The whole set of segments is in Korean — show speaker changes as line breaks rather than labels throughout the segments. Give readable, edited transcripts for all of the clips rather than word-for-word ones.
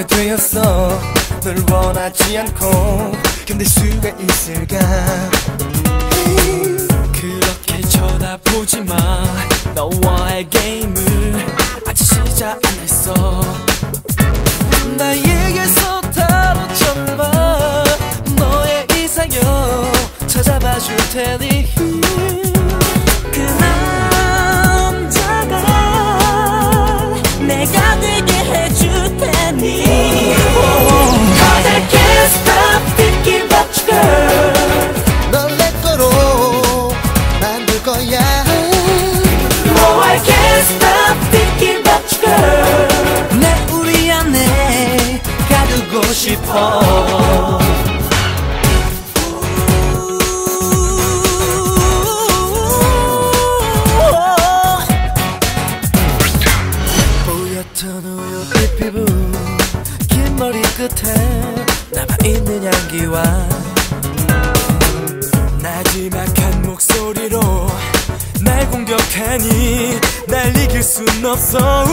되었어. 널 원하지 않고 견딜 수가 있을까.
그렇게 쳐다보지 마. 너와의 게임을 아직 시작 안 했어.
나에게서 다른 점을 봐. 너의 이상형 찾아봐 줄 테니.
그 남자가 내가 되게 해줄 테니. Cause I can't stop thinking about you, girl.
넌 내 거로 만들 거야.
No, I can't stop thinking about you, girl.
내 우리 안에 가두고 싶어. 보였던 우유빛 피부, 긴 머리 끝에 남아있는 향기와
나지막한 목소리로 날 공격하니 날 이길 순 없어.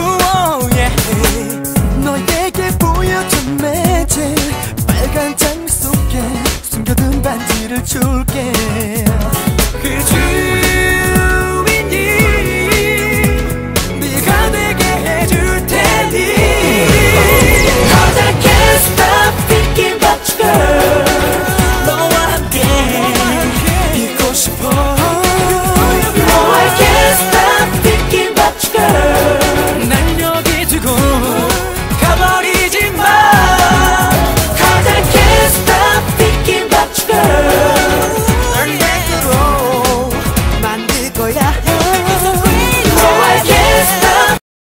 너에게 보여준 매질, 빨간 장미 속에 숨겨둔 반지를 줄게.
그